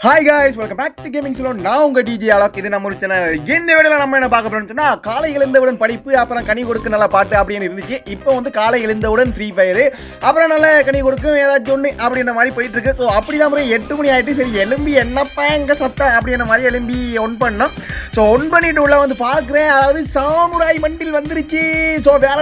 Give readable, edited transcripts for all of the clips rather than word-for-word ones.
Hi guys, welcome back to Gaming Ceylon. நான் உங்க DJ Alok. இது நம்ம சேனல். இந்த வீடியோல நம்ம என்ன பார்க்க போறோம்னா காலை எழுந்தவுடன் படிப்பு அப்புறம் கனி கொடுக்க நல்ல பாட்டு அப்படினு இருந்துச்சு. இப்போ வந்து காலை எழுந்தவுடன் ஃப்ரீ ஃபயர் அப்புறம் நல்ல கனி கொடுக்கும் ஏதாச்சும் ஒண்ணு அப்படின மாதிரி போயிட்டு இருக்கு. சோ அப்படி தான் 8 மணி ஆயிட்டு சரி எலும்பி என்னப்பா எங்க சத்த அப்படின மாதிரி எலும்பி ஆன் பண்ணோம். சோ ஆன் பண்ணிட்டு உள்ள வந்து பார்க்கறேன். அதாவது சாமுராய் மண்டில் வந்துருச்சு. சோ வேற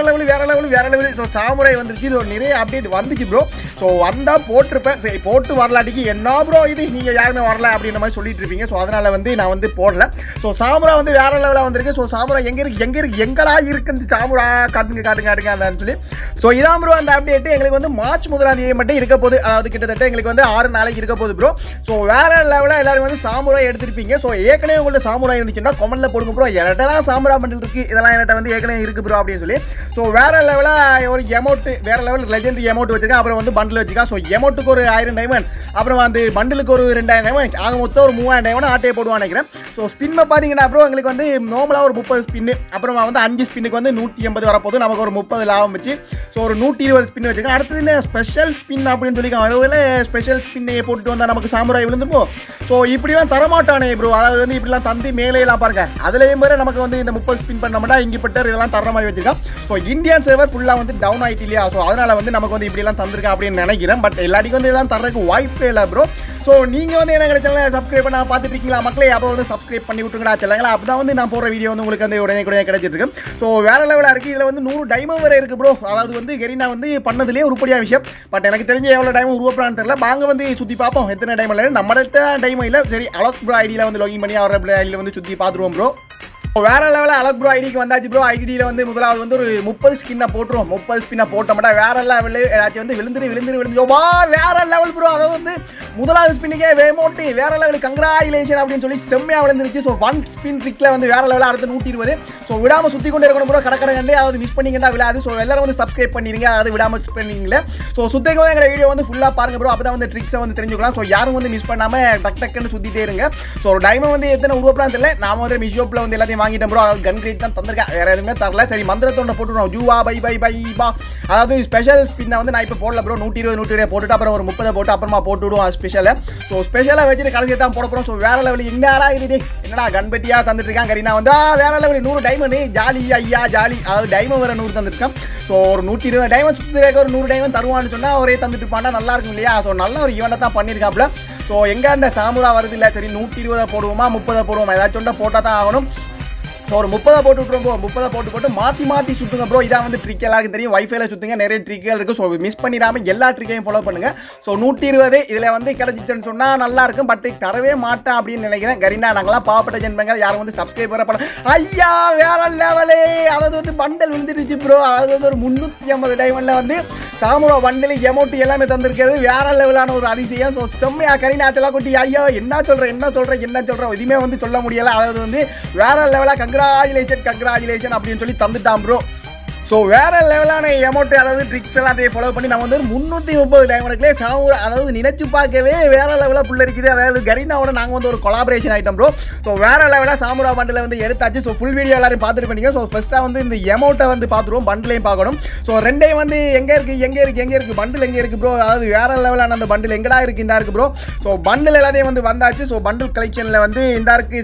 லெவல் சோ சாமுராய் வந்துருச்சு. சோ நிறைய அப்டேட் வந்துச்சு bro. சோ வந்தா போட்டுருப்பேன். சரி போட்டு வரலாட்டிக்கு என்ன bro இது நீங்க யாருமே வரல அப்படின மாதிரி சொல்லிட்டு இருப்பீங்க. சோ அதனால வந்து நான் வந்து போடல. சோ சாமுரா வந்து வேற லெவலா வந்திருக்கு. சோ சாமுரா எங்கடா இருக்கு இந்த சாமுரா காட்டுங்க அதன்னு சொல்லி. சோ இதான் bro அந்த அப்டேட் எங்களுக்கு வந்து மார்ச் 1ஆம் தேதி மட்டும் இருக்க போகுது. அதாவது கிட்டத்தட்ட எங்களுக்கு வந்து 6 நாளைக்கு இருக்க போகுது bro. சோ வேற லெவலா எல்லாரும் வந்து சாமுரா எடுத்துருப்பீங்க. சோ ஏற்கனவே உங்கள்ட்ட சாமுரா இருந்துச்சுன்னா கமெண்ட்ல போடுங்க bro. என்னடா சாமுரா பண்டில் இருக்கு இதெல்லாம் என்கிட்ட வந்து ஏற்கனவே இருக்கு bro அப்படின்னு சொல்லி. சோ வேற லெவலா ஒரு எமௌண்ட் வேற லெவல் லெஜெண்டரி எமௌண்ட் வச்சிருக்கேன். அப்புறம் வந்து பண்டில் வச்சிருக்கேன். சோ எமௌண்ட்டுக்கு ஒரு 1000 டைமண்ட் அப்புறம் வந்து பண்டிலுக்கு ஒரு 2000 டைமண்ட் ஆக மொத்தம் ஒரு 3000 டைமண்ட் ஆட்டையை போடுவான்னு நினைக்கிறேன். ஸோ ஸ்பின் பார்த்தீங்கன்னா ப்ரோ எங்களுக்கு வந்து நார்மலாக ஒரு 30 ஸ்பின்னு அப்புறமா வந்து 5 ஸ்பின்னுக்கு வந்து 180 வரப்போது நமக்கு ஒரு 30 லாபம் வச்சு ஸோ ஒரு 120 ஸ்பின் வச்சுருக்கேன். அடுத்தது ஸ்பெஷல் ஸ்பின் அப்படின்னு சொல்லியிருக்காங்க. அதுவில் ஸ்பெஷல் ஸ்பின்னை போட்டுட்டு வந்தால் நமக்கு சாமுராய் விழுந்துப்போம். ஸோ இப்படிலாம் தரமாட்டானே ப்ரோ. அதாவது வந்து இப்படிலாம் தந்து மேலேலாம் பாருங்க அதுலேயும் மாதிரி நமக்கு வந்து இந்த 30 ஸ்பின் பண்ணோம்னா இங்கிப்பட்டர் இதெல்லாம் தர மாதிரி வச்சிருக்கேன். ஸோ இந்தியன் சர்வர் ஃபுல்லாக வந்து டவுன் ஆகிட்டு இல்லையா. ஸோ அதனால் வந்து நமக்கு வந்து இப்படிலாம் தந்திருக்கேன் அப்படின்னு நினைக்கிறேன். பட் எல்லாத்துக்கும் வந்து இதெல்லாம் தரதுக்கு வாய்ப்பே இல்லை ப்ரோ. ஸோ நீங்கள் வந்து என்ன கிடைச்சாலும் சப்ஸ்கிரைப் பண்ண பார்த்துட்டு இருக்கீங்களா மக்களே. அப்போ வந்து சப்ஸ்கிரைப் பண்ணி விட்டுருங்கடா செல்லுங்களா. அப்போ தான் வந்து நான் போகிற வீடியோ வந்து உங்களுக்கு வந்து உடனே கிடைச்சிட்டு இருக்கு. ஸோ வேற லெவலாக இருக்குது. இதில் வந்து 100 டைமண்ட் வரை இருக்குது ப்ரோ. அதாவது வந்து கெரினா வந்து பண்ணதுலேயே உருப்படியான விஷயம். பட் எனக்கு தெரிஞ்ச எவ்வளோ டைம் உருவப்படான்னு தெரியல. வாங்க வந்து சுற்றி பார்ப்போம் எத்தனை டைம் இல்லை நம்மள்ட்ட டைம் இல்லை. சரி அலோக் ப்ரோ ஐடியில் வந்து லாகின் பண்ணி அவரோட ஐடியில் வந்து சுற்றி பார்த்துருவோம் ப்ரோ. வேற லெவலில் அலோக் ப்ரோ ஐடிக்கு வந்தாச்சு ப்ரோ. ஐடியில் வந்து முதலாவது வந்து ஒரு 30 ஸ்பின்னை போட்டுருவோம். 30 ஸ்பின்னை போட்டோம்னா வேற லெவலில் ஏதாச்சும் வந்து விழுந்துரு வா வேற லெவல் ப்ரோ. அதாவது வந்து முதலாவது ஸ்பின்னுக்கே வேமோட்டு வேற லெவல் கங்க்ராச்சுலேஷன் அப்படின்னு சொல்லி செம்மையாக விழுந்துருச்சு. ஸோ 1 ஸ்பின் ட்ரிக்கில் வந்து வேற லெவலில் அடுத்து 120. ஸோ விடாமல் சுற்றி கொண்டே இருக்கணும் ப்ரோ. கடை கண்டு அதாவது மிஸ் பண்ணிங்கன்னா விழாது. ஸோ எல்லாரும் வந்து சப்ஸ்கிரைப் பண்ணிடுங்க. அதாவது விடாமல் மிஸ் பண்ணிங்களே. ஸோ சுற்றிக்கும் போது எங்கள் வீடியோ வந்து ஃபுல்லாக பாருங்க ப்ரோ. அப்போ தான் வந்து ட்ரிக்ஸை வந்து தெரிஞ்சுக்கலாம். ஸோ யாரும் வந்து மிஸ் பண்ணாமல் டக்குன்னு சுற்றிட்டே இருங்க. ஸோ ஒரு டைமை வந்து எத்தனை உருவப்படான்னு தெரியல. நாம வந்து மிஷோப்பில் வந்து எல்லாத்தையும் வாங்கிட்டோம் ப்ரோ. அதாவது கன் கிரேட் தான் தந்திருக்கேன். வேற எதுவுமே தரல. சரி மந்திரத்தோட போட்டுருவோம். ஜூவா பை பா. அதாவது ஸ்பெஷல் ஸ்பின்னை வந்து நான் இப்போ போடல ப்ரோ. 120 போட்டுட்டு அப்புறம் ஒரு 30 போட்டு அப்புறமா போட்டு விடுவோம் ஸ்பெஷலை. ஸோ ஸ்பெஷலாக வச்சுட்டு கடைசியை தான் போட போகிறோம். ஸோ வேற லெவல் என்னடா இது என்னடா கன்பெட்டியா தந்துட்டு இருக்காங்க கரீனா வந்து வேற லெவல் 100 டைமண்ட் ஜாலி ஐயா ஜாலி. அதாவது டைமண்ட் வேற 100 தந்துருக்கேன். ஸோ ஒரு 120 டைமண்ட் சுற்றி ஒரு 100 டைமண்ட் தருவான்னு சொன்னால் ஒரே தந்துட்டு இருப்பாண்டா நல்லா இருக்கும் இல்லையா. ஸோ நல்ல ஒரு ஈவெண்ட்டை தான் பண்ணியிருக்காப்புல. ஸோ எங்கே அந்த சாமுரா வருது இல்லை. சரி 120 போடுவோமா 30 போடுவோமா ஏதாச்சும் ஒன்றா போட்டால் தான் ஆகணும். ஸோ ஒரு 30 போட்டு விட்டுருவோம் ப்ரோ. 30 போட்டு மாற்றி சுற்றுங்க ப்ரோ. இதான் வந்து ட்ரிக் எல்லாருக்கும் தெரியும். வைஃபைல சுற்றுங்க நிறைய ட்ரிக்குகள் இருக்குது. ஸோ மிஸ் பண்ணிடாமல் எல்லா ட்ரிக்கையும் ஃபாலோ பண்ணுங்கள். ஸோ 120 இதில் வந்து கிடச்சிச்சுன்னு சொன்னால் நல்லா இருக்கும். பட் தரவே மாட்டேன் அப்படின்னு நினைக்கிறேன். கரீனா நாங்களாம் பாவப்பட்ட ஜென்மங்கள் யாரும் வந்து சப்ஸ்கிரைபர் பண்ண ஐயா வேற லெவலே. அதாவது வந்து பண்டல் விழுந்துருச்சு ப்ரோ. அதாவது வந்து ஒரு 350 டைமண்டில் வந்து சாமுரா பண்டல் எமௌண்ட் எல்லாமே தந்திருக்கிறது வேற லெவலான ஒரு அதிசயம். ஸோ செம்மையா கரீனா செல்லா கொட்டி ஐயோ என்ன சொல்கிறேன் எதுவுமே வந்து சொல்ல முடியலை. அதாவது வந்து வேற லெவலாக கங்க்ராச்சுலேஷன் அப்படின்னு சொல்லி தந்துட்டான் ப்ரோ. ஸோ வேற லெவலான எமௌண்ட் அதாவது ட்ரிக்ஸ் எல்லாத்தையும் ஃபாலோ பண்ணி நம்ம வந்து 330 டைமண்ட்லேயே சாமுரா அதாவது நினைச்சு பார்க்கவே வேற லெவலாக புள்ள இருக்குது. அதாவது கரீனாவோட நாங்கள் வந்து ஒரு கொலாபரேஷன் ஐட்டம் ப்ரோ. ஸோ வேற லெவலாக சாமுரா பண்டில் வந்து எடுத்தாச்சு. ஸோ ஃபுல் வீடியோ எல்லாரும் பார்த்துட்டு பண்ணீங்க. ஸோ ஃபர்ஸ்ட்டாக வந்து இந்த எமௌண்ட்டை வந்து பார்த்துருவோம். பண்டிலையும் பார்க்கணும். ஸோ ரெண்டையும் வந்து எங்கே இருக்குது பண்டில் எங்கே இருக்குது ப்ரோ. அதாவது வேற லெவலான அந்த பண்டில் எங்கடா இருக்குது இந்த இருக்குது ப்ரோ. ஸோ பண்டில் எல்லாத்தையும் வந்து வந்தாச்சு. ஸோ பண்டில் கலெக்ஷனில் வந்து இந்த இருக்குது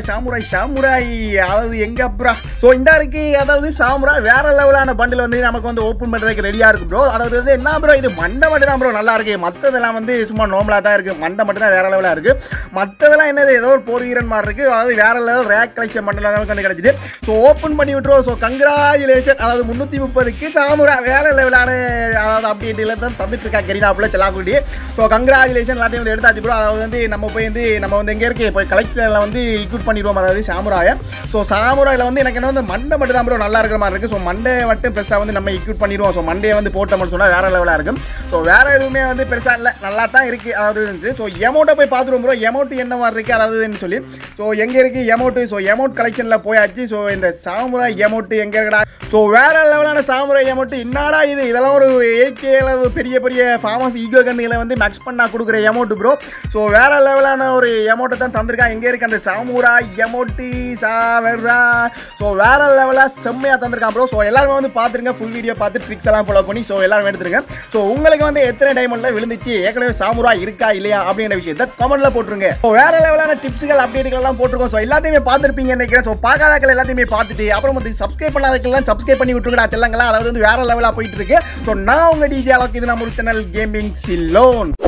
சாமுராய் அதாவது எங்கே ப்ரோ. ஸோ இந்த இருக்குது அதாவது சாமுரா வேற லெவல் பண்டில் வந்து நமக்கு வந்து ஓபன் பண்றதுக்கு ரெடியா இருக்கு ப்ரோ. அதாவது வந்து என்ன ப்ரோ இது மண்டை மட்டும் தான் ப்ரோ நல்லா இருக்கு. மற்றதெல்லாம் வந்து சும்மா நார்மலா தான் இருக்கு. மண்டை மட்டும் தான் வேற லெவலா இருக்கு. மற்றதெல்லாம் என்னது ஏதோ ஒரு போர் வீரன் மாதிரி இருக்கு. அதாவது வேற லெவல் ரேக் கலெக்ஷன் மண்டல நமக்கு வந்து கிடைச்சிது. ஸோ ஓப்பன் பண்ணி விட்டுருவோம். So congratulation. அதாவது 330க்கு சாமுரா வேற லெவலான அதாவது அப்டேட்டில் தான் தந்துட்டு இருக்கா கரீனாப்புல செல்லாக்குட்டி. ஸோ கங்க்ராச்சுலேஷன் எல்லாத்தையும் வந்து எடுத்தாச்சு ப்ரோ. அதாவது வந்து நம்ம வந்து எங்கே இருக்கு போய் கலெக்டரில் வந்து இக்யூட் பண்ணிடுவோம். அதாவது சாமுராயை. ஸோ சாமுராயில் வந்து எனக்கு என்ன வந்து மண்டை மட்டும் தான் ப்ரோ நல்லா இருக்கிற மாதிரி இருக்கு. ஸோ மண்டை மட்டும் பெருசாக வந்து நம்ம இக்யூட் பண்ணிடுவோம். ஸோ மண்டே வந்து போட்டோம்னு சொன்னால் வேற லெவலாக இருக்கும். ஸோ வேற எதுவுமே வந்து பெருசாக இல்லை நல்லா தான் இருக்குது. அதாவது இருந்துச்சு. ஸோ எமௌண்ட்டை போய் பார்த்துருவோம் ப்ரோ. எமௌண்ட் என்ன மாதிரி இருக்குது அதாவதுன்னு சொல்லி. ஸோ எங்கே இருக்குது எமௌண்ட்டு. ஸோ எமௌண்ட் கலெக்ஷனில் போயாச்சு. ஸோ இந்த சாமுராய் எமௌண்ட் எங்கே இருக்கடா. ஸோ வேற லெவலான சாமுராய் எமௌண்ட் என்னடா இது. இதெல்லாம் ஒரு ஏகேல பெரிய ஃபார்மஸ் ஈகோ கண்ணிகளை வந்து மேக்ஸ் பண்ணா கொடுக்குற எமௌண்ட் ப்ரோ. ஸோ வேற லெவலான ஒரு எமௌண்ட்டை தான் தந்திருக்கான். எங்கே இருக்குது அந்த சாமுராய் எமௌண்ட்டு சாவரா. ஸோ வேற லெவலாக செம்மையாக தந்திருக்கான் ப்ரோ. ஸோ எல்லா எல்லாரும் வந்து பாத்துருங்க ஃபுல் வீடியோ பார்த்து ட்ரிக்ஸ் எல்லாம் ஃபாலோ பண்ணி சோ எல்லாரும் எடுத்துருங்க சோ உங்களுக்கு வந்து எத்தனை டைமண்ட்ல விழுந்துச்சு ஏற்கனவே சாமுரா இருக்கா இல்லையா அப்படிங்கிற விஷயத்தை கமெண்ட்ல போட்டுருங்க வேற லெவலான டிப்ஸ்கள் அப்டேட்கள் எல்லாம் போட்டுருக்கோம் சோ எல்லாத்தையுமே பார்த்திருப்பீங்கன்னு நினைக்கிறேன் சோ பார்க்காதவங்க எல்லாத்தையுமே பார்த்துட்டு அப்புறம் வந்து சப்ஸ்கிரைப் பண்ணாதவங்க சப்ஸ்கிரைப் பண்ணி விட்டுருங்கடா செல்லங்களா அதாவது வந்து வேற லெவலா போயிட்டு இருக்கு சோ நான் உங்க டிஜே அளவுக்கு இது நம்ம சேனல் கேமிங் சிலோன்